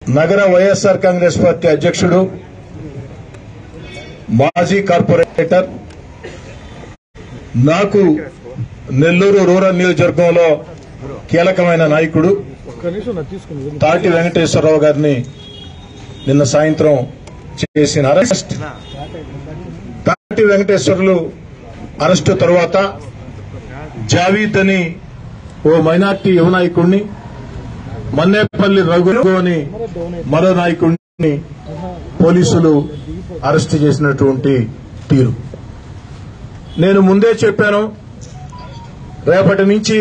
నగర వైఎస్ఆర్ కాంగ్రెస్ పార్టీ అధ్యక్షుడు, మాజీ కార్పొరేటర్, నాకు నెల్లూరు రూరల్ నియోజకవర్గంలో కీలకమైన నాయకుడు తాటి వెంకటేశ్వరరావు గారిని నిన్న సాయంత్రం చేసిన అరెస్ట్. తాటి వెంకటేశ్వర్లు అరెస్టు తర్వాత జావీద్ అని ఓ మైనార్టీ యువ నాయకుడిని, మన్నేపల్లి రఘు అని మరో నాయకుడిని పోలీసులు అరెస్టు చేసినటువంటి తీరు. నేను ముందే చెప్పాను, రేపటి నుంచి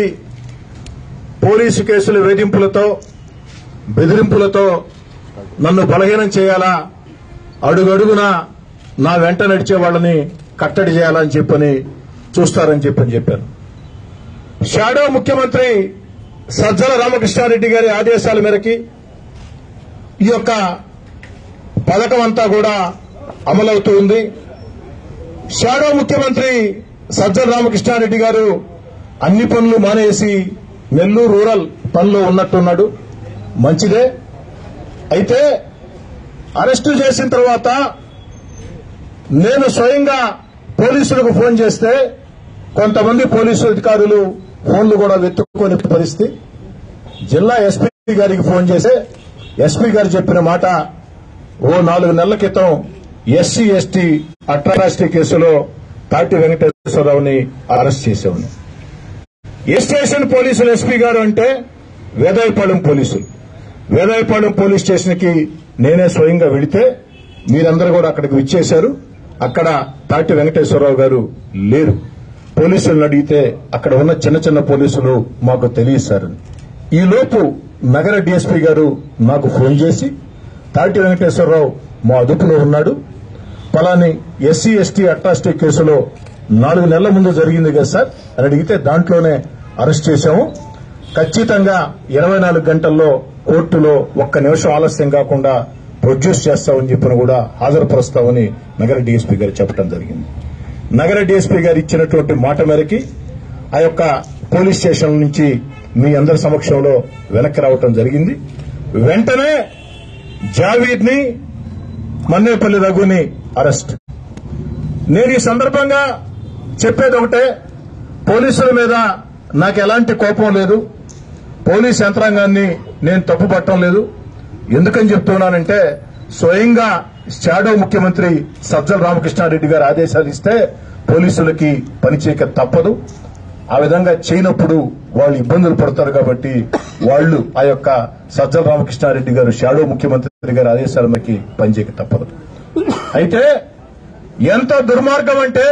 పోలీసు కేసుల వేధింపులతో, బెదిరింపులతో నన్ను బలహీనం చేయాలా, అడుగడుగునా నా వెంట నడిచే వాళ్ళని కట్టడి చేయాలని చెప్పని చూస్తారని చెప్పాను. షాడో ముఖ్యమంత్రి సజ్జల రామకృష్ణారెడ్డి గారి ఆదేశాల మేరకి ఈ యొక్క పథకం అంతా కూడా అమలవుతూ ఉంది. షాడో ముఖ్యమంత్రి సజ్జల రామకృష్ణారెడ్డి గారు అన్ని పనులు మానేసి నెల్లూరు రూరల్ పనిలో ఉన్నట్టున్నాడు. మంచిదే. అయితే అరెస్టు చేసిన తర్వాత నేను స్వయంగా పోలీసులకు ఫోన్ చేస్తే కొంతమంది పోలీసు అధికారులు ఫోన్లు కూడా వెతుక్కునే పరిస్థితి. జిల్లా ఎస్పీ గారికి ఫోన్ చేస్తే ఎస్పీ గారు చెప్పిన మాట, ఓ 4 నెలల క్రితం ఎస్సీ ఎస్టీ అట్రాసిటీ కేసులో తాటి వెంకటేశ్వరరావుని అరెస్ట్ చేశామని. ఏ స్టేషన్ పోలీసులు ఎస్పీ గారు అంటే వేదాయపాలెం పోలీసులు. వేదాయపాలెం పోలీస్ స్టేషన్ కి నేనే స్వయంగా వెళితే మీరందరూ కూడా అక్కడికి విచ్చేశారు. అక్కడ తాటి వెంకటేశ్వరరావు గారు లేరు. పోలీసులను అడిగితే అక్కడ ఉన్న చిన్న చిన్న పోలీసులు మాకు తెలియజేశారని. ఈలోపు నగర డీఎస్పీ గారు నాకు ఫోన్ చేసి, తాటి వెంకటేశ్వరరావు మా అదుపులో ఉన్నాడు, పలాని ఎస్సీ ఎస్టీ అట్రాసిటీ కేసులో 4 నెలల ముందు జరిగింది కదా సార్ అని అడిగితే దాంట్లోనే అరెస్ట్ చేశాము. ఖచ్చితంగా 24 గంటల్లో కోర్టులో ఒక్క నిమిషం ఆలస్యం కాకుండా ప్రొడ్యూస్ చేస్తామని చెప్పిన కూడా హాజరుపరుస్తామని నగర డీఎస్పీ గారు చెప్పడం జరిగింది. నగర డీఎస్పీ గారు ఇచ్చినటువంటి మాట మేరకి ఆ యొక్క పోలీస్ స్టేషన్ నుంచి మీ అందరి సమక్షంలో వెనక్కి రావటం జరిగింది. వెంటనే జావీద్ ని, మన్నేపల్లి రఘుని అరెస్ట్. నేను ఈ సందర్భంగా చెప్పేది ఒకటే, పోలీసుల మీద నాకు ఎలాంటి కోపం లేదు, పోలీస్ యంత్రాంగాన్ని నేను తప్పుపట్టడం లేదు. ఎందుకని చెప్తున్నానంటే స్వయంగా షాడో ముఖ్యమంత్రి సజ్జల రామకృష్ణారెడ్డి గారు ఆదేశాలు ఇస్తే పోలీసులకి పనిచేయక తప్పదు. ఆ విధంగా చేయనప్పుడు వాళ్ళు ఇబ్బందులు పడతారు కాబట్టి వాళ్ళు ఆ యొక్క సజ్జల రామకృష్ణారెడ్డి గారు షాడో ముఖ్యమంత్రి గారి ఆదేశాల మేరకు పనిచేయక తప్పదు. అయితే ఎంత దుర్మార్గం అంటే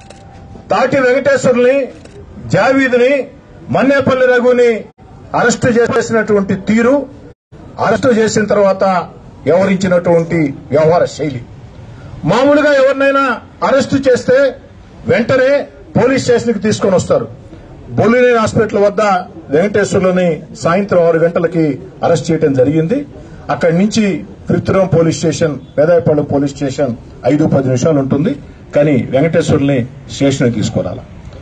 తాటి వెంకటేశ్వర్ని, జావీద్ని, మన్నేపల్లి రఘుని అరెస్టు చేసినటువంటి తీరు, అరెస్టు చేసిన తర్వాత వ్యవహరించినటువంటి వ్యవహార శైలి. మామూలుగా ఎవరినైనా అరెస్టు చేస్తే వెంటనే పోలీస్ స్టేషన్కి తీసుకొని వస్తారు. బొల్లినేని హాస్పిటల్ వద్ద వెంకటేశ్వర్లని సాయంత్రం 6 గంటలకి అరెస్ట్ చేయడం జరిగింది. అక్కడి నుంచి కృత్రిమ police station, Vedayapalem police station 5-10 నిమిషాలు ఉంటుంది. కానీ వెంకటేశ్వర్ని స్టేషన్కి తీసుకురాల.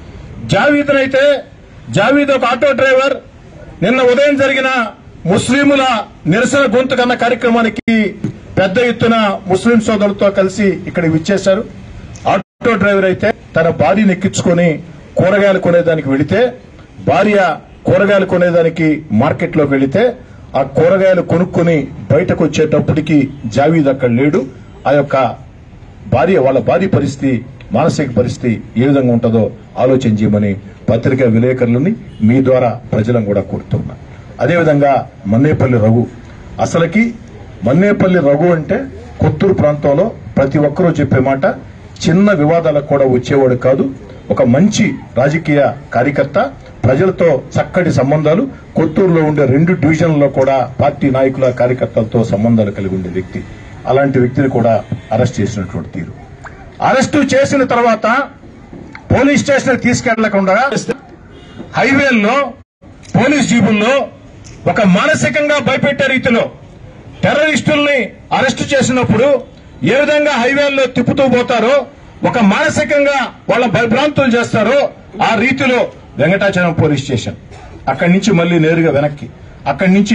జావీద్ ఒక ఆటో డ్రైవర్. నిన్న ఉదయం జరిగిన ముస్లింల నిరసన గొంతు కన్న కార్యక్రమానికి పెద్ద ఎత్తున ముస్లిం సోదరులతో కలిసి ఇక్కడికి విచ్చేశారు. ఆటో డ్రైవర్ అయితే తన భార్యను ఎక్కించుకుని కూరగాయలు కొనేదానికి వెళితే, భార్య కూరగాయలు కొనేదానికి మార్కెట్లోకి వెళితే ఆ కూరగాయలు కొనుక్కుని బయటకు వచ్చేటప్పటికి జావీద్ అక్కడ లేడు. ఆ యొక్క వాళ్ళ భార్య పరిస్థితి, మానసిక పరిస్థితి ఏ విధంగా ఉంటుందో ఆలోచన చేయమని పత్రికా విలేకరులని మీ ద్వారా ప్రజలను కూడా కోరుతున్నా. అదేవిధంగా మన్నేపల్లి రఘు, అసలుకి మన్నేపల్లి రఘు అంటే కొత్తూరు ప్రాంతంలో ప్రతి ఒక్కరూ చెప్పే మాట, చిన్న వివాదాలకు కూడా వచ్చేవాడు కాదు. ఒక మంచి రాజకీయ కార్యకర్త, ప్రజలతో చక్కటి సంబంధాలు, కొత్తూరులో ఉండే 2 డివిజన్లలో కూడా పార్టీ నాయకుల, కార్యకర్తలతో సంబంధాలు కలిగి ఉండే వ్యక్తి. అలాంటి వ్యక్తిని కూడా అరెస్ట్ చేసినటువంటి తీరు. అరెస్టు చేసిన తర్వాత పోలీస్ స్టేషన్ తీసుకెళ్లకుండా హైవేల్లో, పోలీస్ జీబుల్లో ఒక మానసికంగా భయపెట్టే రీతిలో టెర్రరిస్టుల్ని అరెస్టు చేసినప్పుడు ఏ విధంగా హైవేల్లో తిప్పుతూ పోతారో, ఒక మానసికంగా వాళ్ళ భయభ్రాంతులు చేస్తారో ఆ రీతిలో వెంకటాచలం పోలీస్ స్టేషన్, అక్కడి నుంచి మళ్లీ నేరుగా వెనక్కి, అక్కడి నుంచి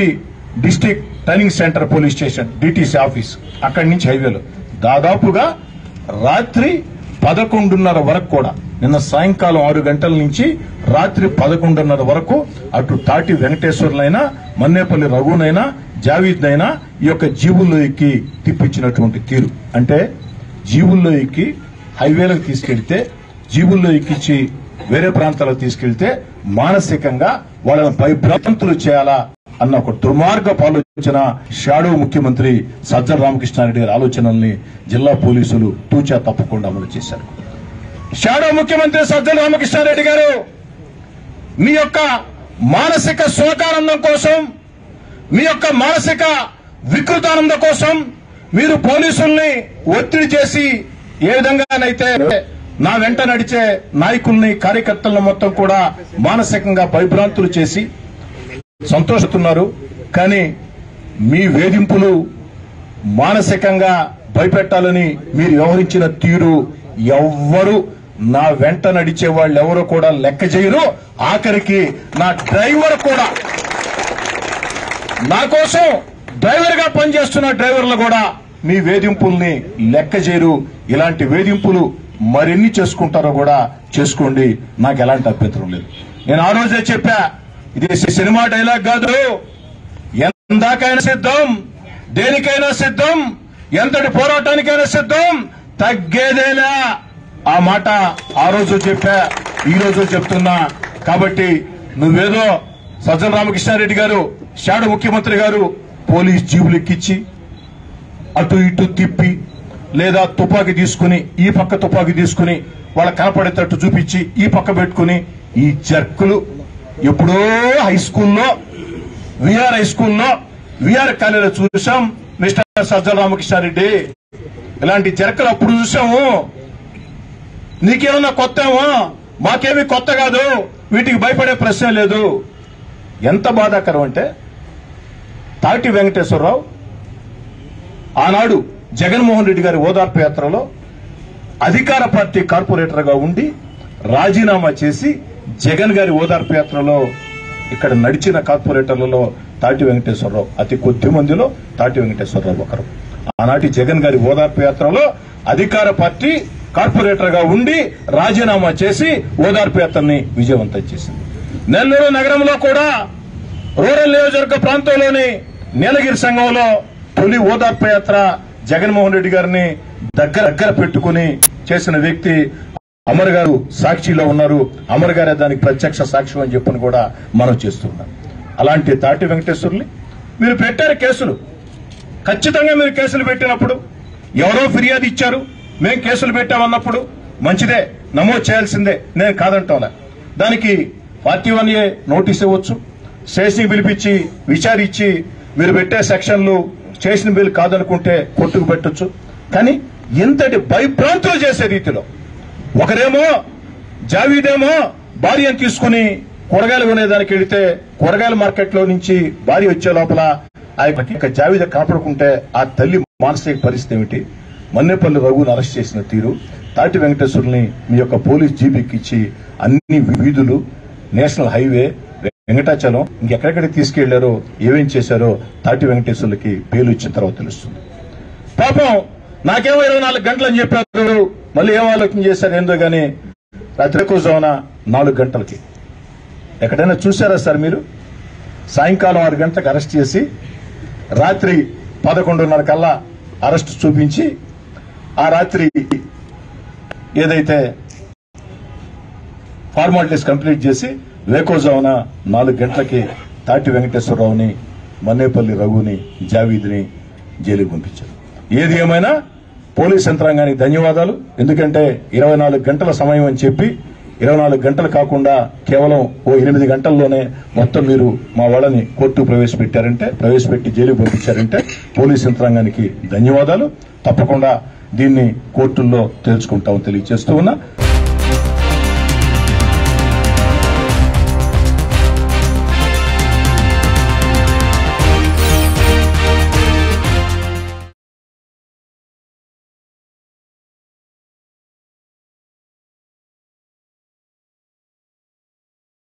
district training centre police station DTC office, అక్కడి నుంచి హైవేలో దాదాపుగా రాత్రి 11:30 వరకు కూడా, నిన్న సాయంకాలం 6 గంటల నుంచి రాత్రి 11:30 వరకు అటు తాటి వెంకటేశ్వర్లైనా, మన్నేపల్లి రఘునైనా, జావీద్నైనా ఈ యొక్క జీవుల్లో ఎక్కి తిప్పించినటువంటి తీరు. అంటే జీవుల్లో ఎక్కి హైవేలకు తీసుకెళ్తే, జీవుల్లో ఎక్కించి వేరే ప్రాంతాలకు తీసుకెళ్తే మానసికంగా వాళ్ళని భయభ్రాంతులు చేయాలా అన్న ఒక దుర్మార్గపు ఆలోచన షాడో ముఖ్యమంత్రి సజ్జల రామకృష్ణారెడ్డి గారి ఆలోచనల్ని జిల్లా పోలీసులు తూచా తప్పకుండా అమలు చేశారు. షాడో ముఖ్యమంత్రి సజ్జల రామకృష్ణారెడ్డి గారు మీ యొక్క మానసిక శోకానందం కోసం, మీ యొక్క మానసిక వికృతానందం కోసం మీరు పోలీసుల్ని ఒత్తిడి చేసి ఏ విధంగానైతే నా వెంట నడిచే నాయకుల్ని, కార్యకర్తలను మొత్తం కూడా మానసికంగా భయభ్రాంతులు చేసి సంతోషిస్తున్నారు. కానీ మీ వేధింపులు, మానసికంగా భయపెట్టాలని మీరు వ్యవహరించిన తీరు ఎవ్వరు, నా వెంట నడిచే వాళ్ళు ఎవరు కూడా లెక్క చేయరు. ఆఖరికి నా డ్రైవర్ కూడా, నా కోసం డ్రైవర్ గా పనిచేస్తున్న డ్రైవర్లు కూడా మీ వేధింపుల్ని లెక్క చేయరు. ఇలాంటి వేధింపులు మరెన్ని చేసుకుంటారో కూడా చేసుకోండి, నాకు ఎలాంటి అభ్యంతరం లేదు. నేను ఆ రోజే చెప్పా, ఇది సినిమా డైలాగ్ కాదు, ఎందాకైనా సిద్ధం, దేనికైనా సిద్ధం, ఎంతటి పోరాటానికైనా సిద్ధం, తగ్గేదేలా. ఆ మాట ఆ రోజు చెప్పా, ఈ రోజు చెప్తున్నా. కాబట్టి నువ్వేదో సజ్జల రామకృష్ణారెడ్డి గారు, షాడో ముఖ్యమంత్రి గారు పోలీస్ జీబులు ఎక్కించి అటు ఇటు తిప్పి, లేదా తుపాకీ తీసుకుని ఈ పక్క తుపాకీ తీసుకుని వాళ్ళ కనపడేటట్టు చూపించి ఈ పక్క పెట్టుకుని, ఈ జర్కులు ఎప్పుడో హై స్కూల్లో, విఆర్ హై స్కూల్లో, విఆర్ కాలేజీలో చూసాం మిస్టర్ సజ్జల రామకృష్ణారెడ్డి. ఇలాంటి జర్కలు అప్పుడు చూసాము. నీకేమన్నా కొత్తమో? మాకేమీ కొత్త కాదు, వీటికి భయపడే ప్రశ్నే లేదు. ఎంత బాధాకరం అంటే, తాటి వెంకటేశ్వరరావు ఆనాడు జగన్మోహన్ రెడ్డి గారి ఓదార్పు యాత్రలో అధికార పార్టీ కార్పొరేటర్ గా ఉండి రాజీనామా చేసి జగన్ గారి ఓదార్పు యాత్రలో ఇక్కడ నడిచిన కార్పొరేటర్లలో తాటి వెంకటేశ్వరరావు అతి కొద్ది మందిలో తాటి వెంకటేశ్వరరావు ఒకరు. ఆనాటి జగన్ గారి ఓదార్పు యాత్రలో అధికార పార్టీ కార్పొరేటర్ గా ఉండి రాజీనామా చేసి ఓదార్పు యాత్రని విజయవంతం చేసింది. నెల్లూరు నగరంలో కూడా రూరల్ నియోజకవర్గ ప్రాంతంలోని నీలగిరి సంఘంలో తొలి ఓదార్పు యాత్ర జగన్మోహన్ రెడ్డి గారిని దగ్గర పెట్టుకుని చేసిన వ్యక్తి అమర్ గారు సాక్షిలో ఉన్నారు. అమర్ గారే దానికి ప్రత్యక్ష సాక్ష్యం అని చెప్పని కూడా మనం చేస్తున్నాం. అలాంటి తాటి వెంకటేశ్వర్ని మీరు పెట్టారు కేసులు. ఖచ్చితంగా మీరు కేసులు పెట్టినప్పుడు ఎవరో ఫిర్యాదు ఇచ్చారు, మేము కేసులు పెట్టామన్నప్పుడు మంచిదే, నమోదు చేయాల్సిందే, నేను కాదంటోలే. దానికి 41A నోటీస్ ఇవ్వచ్చు, స్టేషన్కి పిలిపించి విచారించి మీరు పెట్టే సెక్షన్లు స్టేషన్ బిల్ కాదనుకుంటే కొట్టుకు పెట్టొచ్చు. కానీ ఇంతటి భయభ్రాంతులు చేసే రీతిలో ఒకరేమో జావీదేమో భార్యను తీసుకుని కూరగాయలు కొనేదానికి వెళితే కూరగాయల మార్కెట్లో నుంచి భార్య వచ్చే లోపల ఆ జావీద కనపడుకుంటే ఆ తల్లి మానసిక పరిస్థితి ఏమిటి? మన్నేపల్లి రఘుని అరెస్ట్ చేసిన తీరు, తాటి వెంకటేశ్వర్ని మీ యొక్క పోలీస్ జీబీకి ఇచ్చి అన్ని వీధులు, నేషనల్ హైవే, వెంకటాచలం ఇంకెక్కడెక్కడికి తీసుకెళ్లారో, ఏమేం చేశారో తాటి వెంకటేశ్వర్లకి పేలు ఇచ్చిన తర్వాత తెలుస్తుంది. పాపం నాకేమో 24 గంటలు అని చెప్పారు, మళ్ళీ ఏం ఆలోచన చేశారు ఏందో గానీ రాత్రి ఎక్కువజామున 4 గంటలకి ఎక్కడైనా చూశారా సార్ మీరు? సాయంకాలం 6 గంటలకు అరెస్ట్ చేసి రాత్రి 11:30 కల్లా అరెస్ట్ చూపించి ఆ రాత్రి ఏదైతే ఫార్మాలిటీస్ కంప్లీట్ చేసి వేకోజామున 4 గంటలకి తాటి వెంకటేశ్వరరావుని, మన్నేపల్లి రఘుని, జావీద్ని జైలుకి పంపించారు. ఏది ఏమైనా పోలీస్ యంత్రాంగానికి ధన్యవాదాలు. ఎందుకంటే 24 గంటల సమయం అని చెప్పి 24 గంటలు కాకుండా కేవలం ఓ 8 గంటల్లోనే మొత్తం మీరు మా వాళ్ళని కోర్టు ప్రవేశపెట్టి జైలుకు పంపించారంటే పోలీస్ యంత్రాంగానికి ధన్యవాదాలు. తప్పకుండా దీన్ని కోర్టుల్లో తేల్చుకుంటామని తెలియజేస్తూ ఉన్నా.